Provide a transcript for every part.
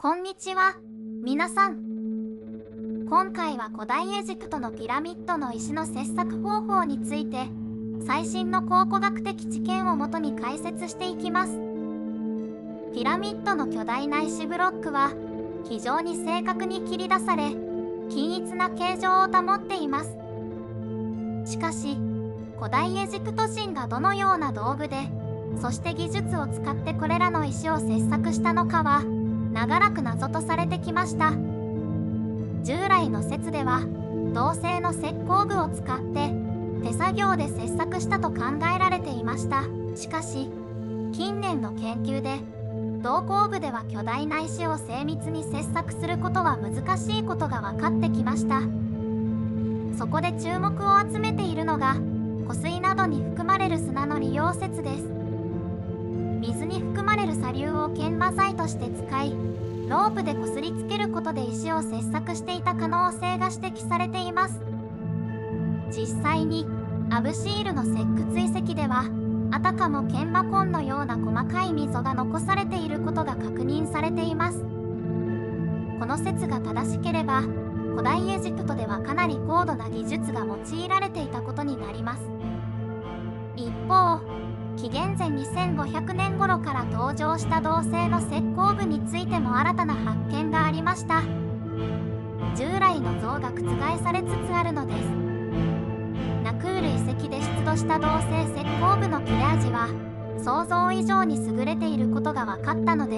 こんにちは、皆さん。今回は古代エジプトのピラミッドの石の切削方法について、最新の考古学的知見をもとに解説していきます。ピラミッドの巨大な石ブロックは、非常に正確に切り出され、均一な形状を保っています。しかし、古代エジプト人がどのような道具で、そして技術を使ってこれらの石を切削したのかは、長らく謎とされてきました。従来の説では、銅製の石膏具を使って手作業で切削したと考えられていました。しかし、近年の研究で、銅工具では巨大な石を精密に切削することは難しいことが分かってきました。そこで注目を集めているのが、湖水などに含まれる砂の利用説です。水に含まれる砂硫を研磨剤として使い、ロープでこすりつけることで石を切削していた可能性が指摘されています。実際にアブシールの石窟遺跡では、あたかも研磨痕のような細かい溝が残されていることが確認されています。この説が正しければ、古代エジプトではかなり高度な技術が用いられていたことになります。一方、紀元前2500年頃から登場した銅製の石膏具についても新たな発見がありました。従来の像が覆されつつあるのです。ナクール遺跡で出土した銅製石膏具の切れ味は想像以上に優れていることが分かったのです。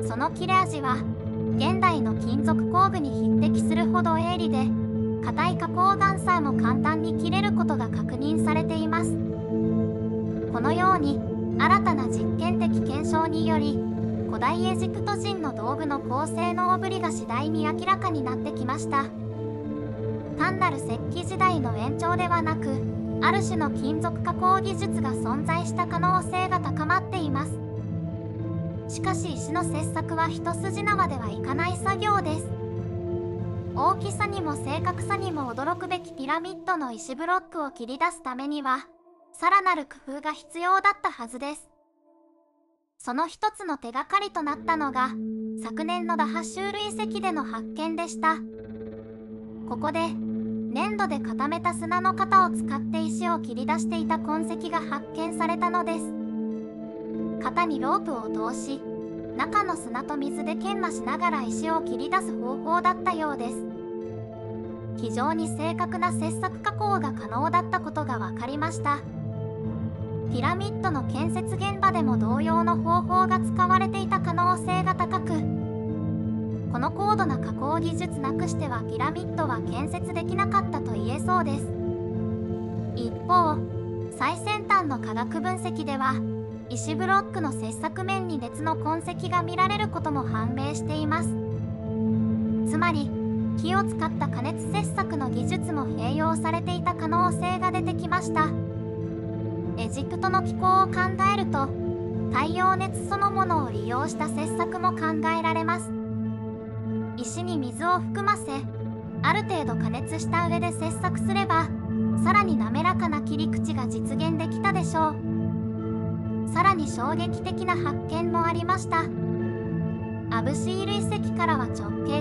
その切れ味は現代の金属工具に匹敵するほど鋭利で、硬い加工岩さえも簡単に切れることが確認されています。このように新たな実験的検証により、古代エジプト人の道具の高性能ぶりが次第に明らかになってきました。単なる石器時代の延長ではなく、ある種の金属加工技術が存在した可能性が高まっています。しかし石の切削は一筋縄ではいかない作業です。大きさにも正確さにも驚くべきピラミッドの石ブロックを切り出すためには、さらなる工夫が必要だったはずです。その一つの手がかりとなったのが、昨年のダハシュール遺跡での発見でした。ここで、粘土で固めた砂の型を使って石を切り出していた痕跡が発見されたのです。型にロープを通し、中の砂と水で研磨しながら石を切り出す方法だったようです。非常に正確な切削加工が可能だったことが分かりました。ピラミッドの建設現場でも同様の方法が使われていた可能性が高く、この高度な加工技術なくしてはピラミッドは建設できなかったと言えそうです。一方、最先端の化学分析では、石ブロックの切削面に熱の痕跡が見られることも判明しています。つまり、火を使った加熱切削の技術も併用されていた可能性が出てきました。エジプトの気候を考えると、太陽熱そのものを利用した切削も考えられます。石に水を含ませ、ある程度加熱した上で切削すれば、さらに滑らかな切り口が実現できたでしょう。さらに衝撃的な発見もありました。アブシール遺跡からは直径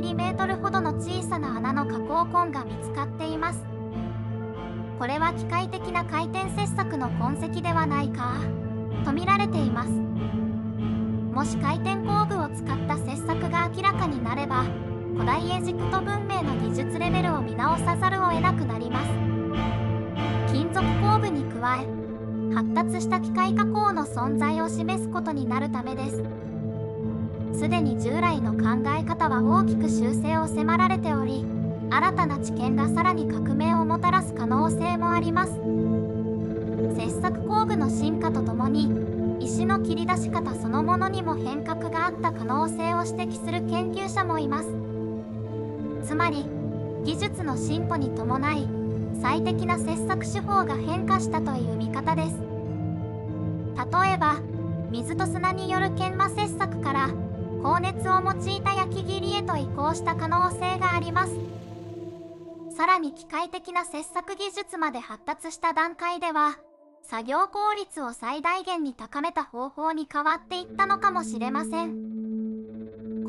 4mm ほどの小さな穴の加工痕が見つかっています。これは機械的な回転切削の痕跡ではないかと見られています。もし回転工具を使った切削が明らかになれば、古代エジプト文明の技術レベルを見直さざるを得なくなります。金属工具に加え、発達した機械加工の存在を示すことになるためです。すでに従来の考え方は大きく修正を迫られており、新たな知見がさらに革命をもたらす可能性もあります。切削工具の進化とともに、石の切り出し方そのものにも変革があった可能性を指摘する研究者もいます。つまり、技術の進歩に伴い、最適な切削手法が変化したという見方です。例えば、水と砂による研磨切削から、高熱を用いた焼き切りへと移行した可能性があります。さらに機械的な切削技術まで発達した段階では、作業効率を最大限に高めた方法に変わっていったのかもしれません。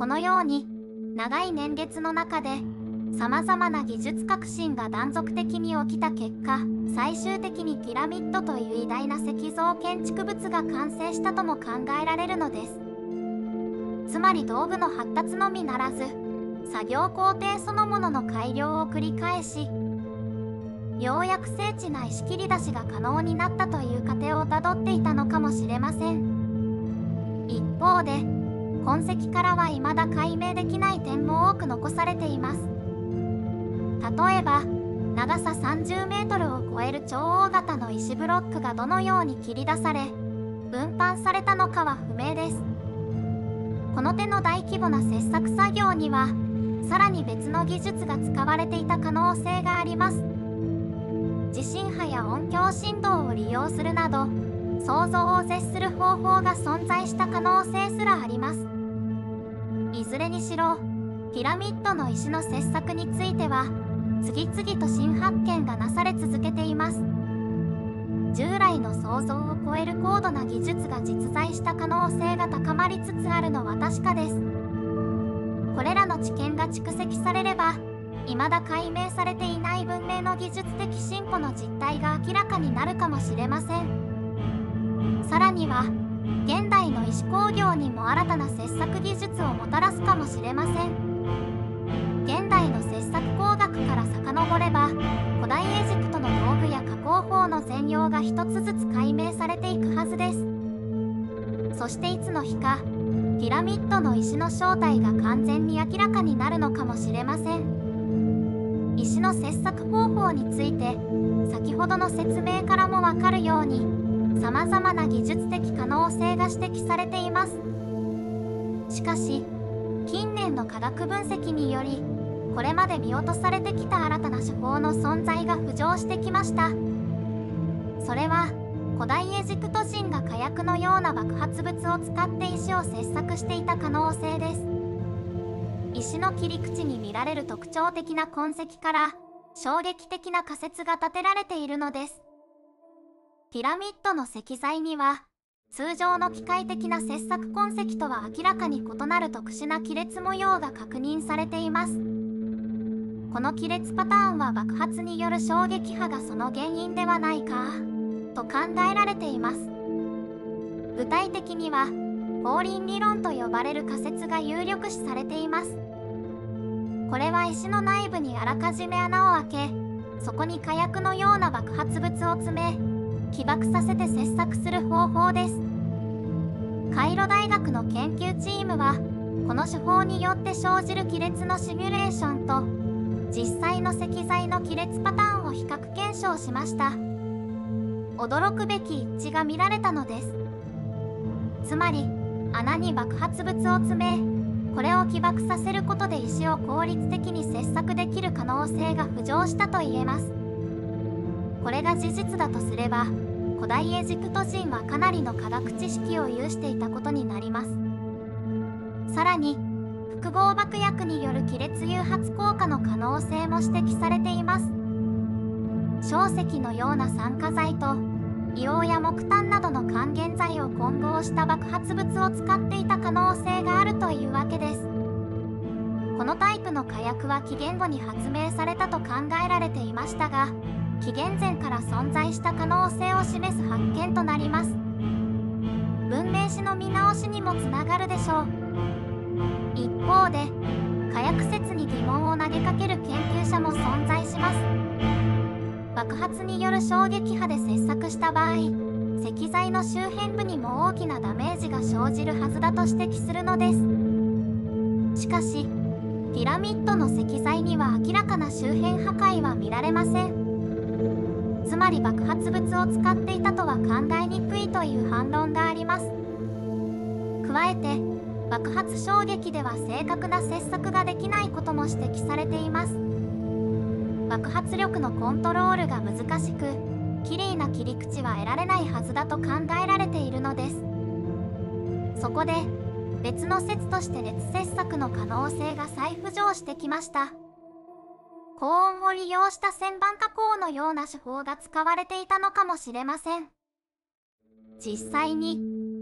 このように長い年月の中でさまざまな技術革新が断続的に起きた結果、最終的にピラミッドという偉大な石造建築物が完成したとも考えられるのです。つまり道具の発達のみならず、作業工程そのものの改良を繰り返し、ようやく精緻な石切り出しが可能になったという過程をたどっていたのかもしれません。一方で痕跡からは未だ解明できない点も多く残されています。例えば長さ30メートルを超える超大型の石ブロックがどのように切り出され運搬されたのかは不明です。この手の大規模な切削作業にはさらに別の技術が使われていた可能性があります。地震波や音響振動を利用するなど想像を絶する方法が存在した可能性すらあります。いずれにしろピラミッドの石の切削については次々と新発見がなされ続けています。従来の想像を超える高度な技術が実在した可能性が高まりつつあるのは確かです。これらの知見が蓄積されれば未だ解明されていない文明の技術的進歩の実態が明らかになるかもしれません。さらには現代の石工業にも新たな切削技術をもたらすかもしれません。現代の切削工学から遡れば古代エジプトの道具や加工法の全容が一つずつ解明されていくはずです。そしていつの日かピラミッドの石の正体が完全に明らかになるのかもしれません。石の切削方法について先ほどの説明からもわかるようにさまざまな技術的可能性が指摘されています。しかし近年の科学分析によりこれまで見落とされてきた新たな手法の存在が浮上してきました。それは古代エジプト人が火薬のような爆発物を使って石を切削していた可能性です。石の切り口に見られる特徴的な痕跡から衝撃的な仮説が立てられているのです。ピラミッドの石材には通常の機械的な切削痕跡とは明らかに異なる特殊な亀裂模様が確認されています。この亀裂パターンは爆発による衝撃波がその原因ではないかと考えられています。具体的には後輪理論と呼ばれる仮説が有力視されています。これは石の内部にあらかじめ穴を開けそこに火薬のような爆発物を詰め起爆させて切削する方法です。カイロ大学の研究チームはこの手法によって生じる亀裂のシミュレーションと実際の石材の亀裂パターンを比較検証しました。驚くべき一致が見られたのです。つまり穴に爆発物を詰めこれを起爆させることで石を効率的に切削できる可能性が浮上したと言えます。これが事実だとすれば古代エジプト人はかなりの科学知識を有していたことになります。さらに複合爆薬による亀裂誘発効果の可能性も指摘されています。硝石のような酸化剤と硫黄や木炭などの還元剤を混合した爆発物を使っていた可能性があるというわけです。このタイプの火薬は紀元後に発明されたと考えられていましたが紀元前から存在した可能性を示す発見となります。文明史の見直しにもつながるでしょう。一方で火薬説に疑問を投げかける研究者も存在します。爆発による衝撃波で切削した場合石材の周辺部にも大きなダメージが生じるはずだと指摘するのです。しかしピラミッドの石材には明らかな周辺破壊は見られません。つまり爆発物を使っていたとは考えにくいという反論があります。加えて爆発衝撃では正確な切削ができないことも指摘されています。爆発力のコントロールが難しくきれいな切り口は得られないはずだと考えられているのです。そこで別の説として熱切削の可能性が再浮上してきました。高温を利用した旋盤加工のような手法が使われていたのかもしれません。実際に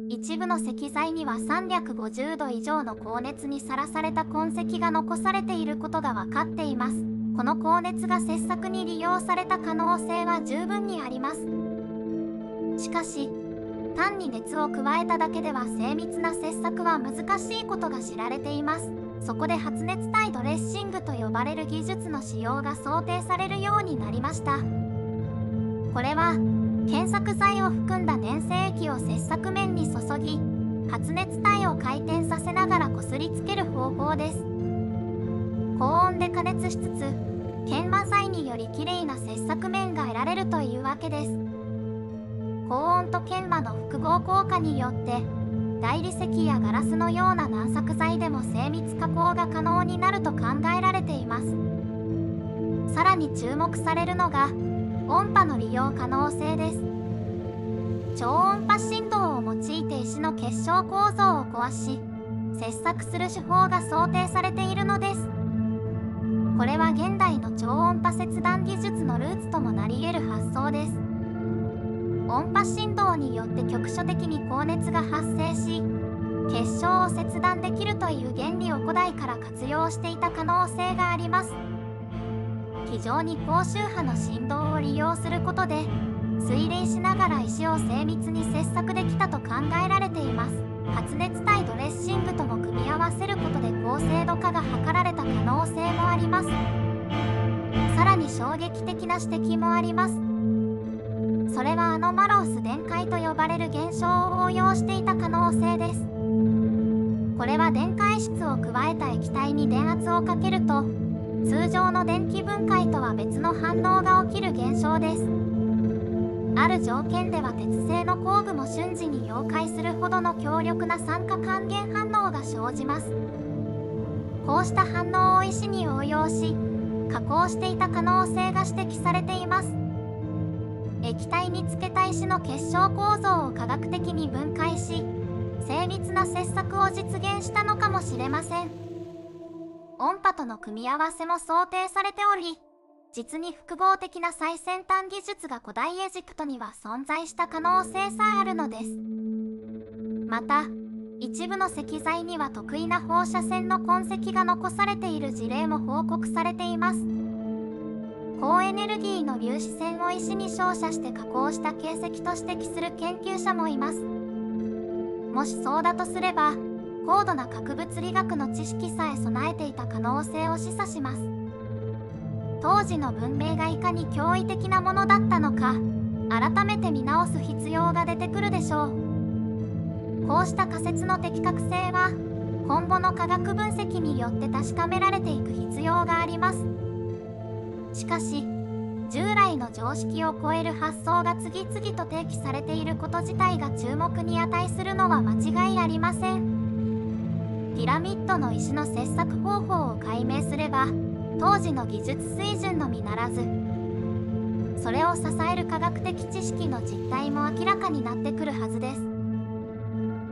一部の石材には350度以上の高熱にさらされた痕跡が残されていることが分かっています。この高熱が切削に利用された可能性は十分にあります。しかし、単に熱を加えただけでは精密な切削は難しいことが知られています。そこで発熱体ドレッシングと呼ばれる技術の使用が想定されるようになりました。これは検索剤を含んだ粘性液を切削面に注ぎ、発熱体を回転させながらこすりつける方法です。高温で加熱しつつ、研磨剤によりきれいな切削面が得られるというわけです。高温と研磨の複合効果によって、大理石やガラスのような軟削剤でも精密加工が可能になると考えられています。さらに注目されるのが、音波の利用可能性です。超音波振動を用いて石の結晶構造を壊し、切削する手法が想定されているのです。これは現代の超音波切断技術のルーツともなり得る発想です。音波振動によって局所的に高熱が発生し、結晶を切断できるという原理を古代から活用していた可能性があります。非常に高周波の振動を利用することで、水冷しながら石を精密に切削できたと考えられています。発熱体ドレッシングとも組み合わせることで高精度化が図られた可能性もあります。さらに衝撃的な指摘もあります。それはアノマロース電解と呼ばれる現象を応用していた可能性です。これは電解質を加えた液体に電圧をかけると、通常の電気分解とは別の反応が起きる現象です。ある条件では鉄製の工具も瞬時に溶解するほどの強力な酸化還元反応が生じます。こうした反応を石に応用し、加工していた可能性が指摘されています。液体につけた石の結晶構造を科学的に分解し、精密な切削を実現したのかもしれません。音波との組み合わせも想定されており、実に複合的な最先端技術が古代エジプトには存在した可能性さえあるのです。また、一部の石材には特異な放射線の痕跡が残されている事例も報告されています。高エネルギーの粒子線を石に照射して加工した形跡と指摘する研究者もいます。もしそうだとすれば、高度な核物理学の知識さえ備えていた可能性を示唆します。当時の文明がいかに驚異的なものだったのか、改めて見直す必要が出てくるでしょう。こうした仮説の的確性は、今後の科学分析によって確かめられていく必要があります。しかし、従来の常識を超える発想が次々と提起されていること自体が注目に値するのは間違いありません。ピラミッドの石の切削方法を解明すれば、当時の技術水準のみならず、それを支える科学的知識の実態も明らかになってくるはずです。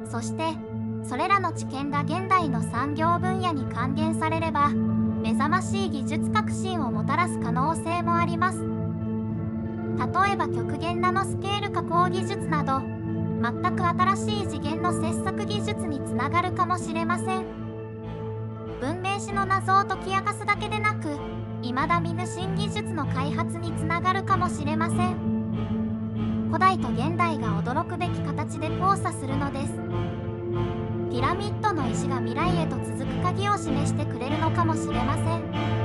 そして、それらの知見が現代の産業分野に還元されれば、目覚ましい技術革新をもたらす可能性もあります。例えば極限ナノスケール加工技術など、全く新しい次元の切削技術につながるかもしれません。文明史の謎を解き明かすだけでなく、未だ見ぬ新技術の開発につながるかもしれません。古代と現代が驚くべき形で交差するのです。ピラミッドの石が未来へと続く鍵を示してくれるのかもしれません。